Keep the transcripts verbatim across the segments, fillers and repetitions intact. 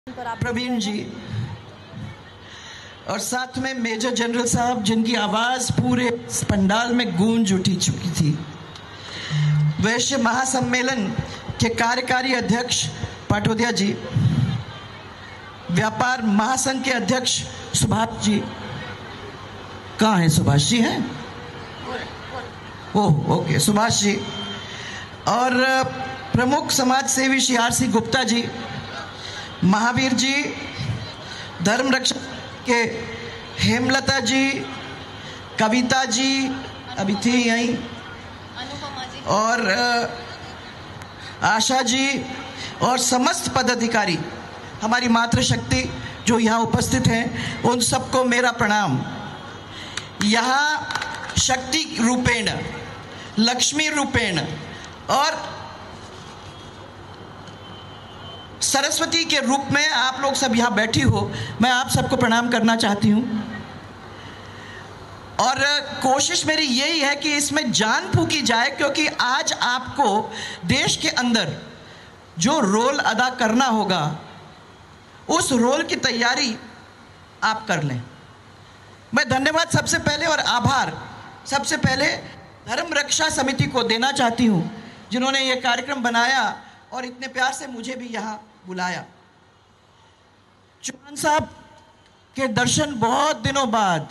प्रवीण जी और साथ में मेजर जनरल साहब, जिनकी आवाज पूरे पंडाल में गूंज उठी चुकी थी। वैश्य महासम्मेलन के कार्यकारी अध्यक्ष पाटोदिया जी, व्यापार महासंघ के अध्यक्ष सुभाष जी, कहाँ हैं? सुभाष जी हैं? Oh okay, Subhash ji. और प्रमुख समाज सेवी श्री आर सी गुप्ता जी, महावीर जी, धर्म रक्षा के हेमलता जी, कविता जी अभी थी यहीं, और आशा जी और समस्त पदाधिकारी, हमारी मातृशक्ति जो यहाँ उपस्थित हैं, उन सबको मेरा प्रणाम। यहाँ शक्ति रूपेण, लक्ष्मी रूपेण और सरस्वती के रूप में आप लोग सब यहाँ बैठी हो, मैं आप सबको प्रणाम करना चाहती हूँ। और कोशिश मेरी यही है कि इसमें जान फूंकी जाए, क्योंकि आज आपको देश के अंदर जो रोल अदा करना होगा, उस रोल की तैयारी आप कर लें। मैं धन्यवाद सबसे पहले और आभार सबसे पहले धर्म रक्षा समिति को देना चाहती हूँ, जिन्होंने ये कार्यक्रम बनाया और इतने प्यार से मुझे भी यहाँ बुलाया। चौहान साहब के दर्शन बहुत दिनों बाद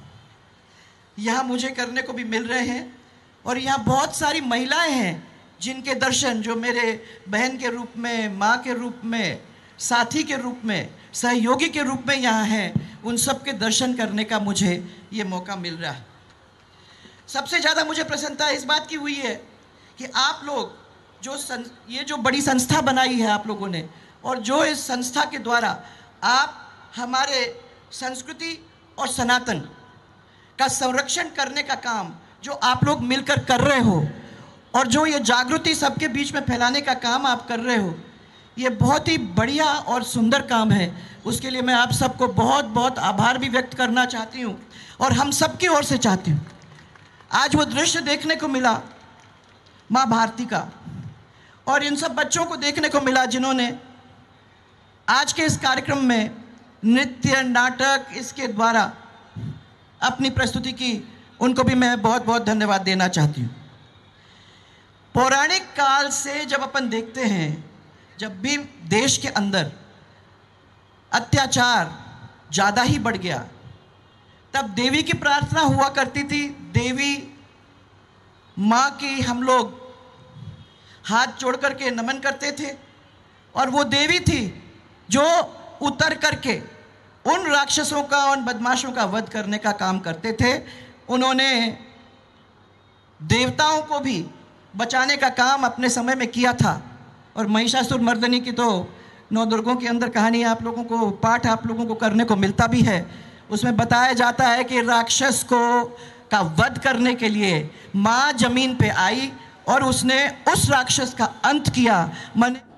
यहाँ मुझे करने को भी मिल रहे हैं, और यहाँ बहुत सारी महिलाएं हैं जिनके दर्शन, जो मेरे बहन के रूप में, माँ के रूप में, साथी के रूप में, सहयोगी के रूप में यहाँ हैं, उन सब के दर्शन करने का मुझे ये मौका मिल रहा है। सबसे ज़्यादा मुझे प्रसन्नता इस बात की हुई है कि आप लोग जो सं, ये जो बड़ी संस्था बनाई है आप लोगों ने, और जो इस संस्था के द्वारा आप हमारे संस्कृति और सनातन का संरक्षण करने का काम जो आप लोग मिलकर कर रहे हो, और जो ये जागृति सबके बीच में फैलाने का काम आप कर रहे हो, ये बहुत ही बढ़िया और सुंदर काम है। उसके लिए मैं आप सबको बहुत बहुत आभार भी व्यक्त करना चाहती हूँ, और हम सबकी ओर से चाहती हूँ। आज वो दृश्य देखने को मिला माँ भारती का, और इन सब बच्चों को देखने को मिला जिन्होंने आज के इस कार्यक्रम में नृत्य, नाटक, इसके द्वारा अपनी प्रस्तुति की। उनको भी मैं बहुत बहुत धन्यवाद देना चाहती हूँ। पौराणिक काल से जब अपन देखते हैं, जब भी देश के अंदर अत्याचार ज़्यादा ही बढ़ गया, तब देवी की प्रार्थना हुआ करती थी। देवी माँ की हम लोग हाथ जोड़ करके नमन करते थे, और वो देवी थी जो उतर करके उन राक्षसों का, उन बदमाशों का वध करने का काम करते थे। उन्होंने देवताओं को भी बचाने का काम अपने समय में किया था। और महिषासुर मर्दनी की तो नौ दुर्गों के अंदर कहानी आप लोगों को, पाठ आप लोगों को करने को मिलता भी है। उसमें बताया जाता है कि राक्षस को का वध करने के लिए माँ जमीन पे आई और उसने उस राक्षस का अंत किया। मन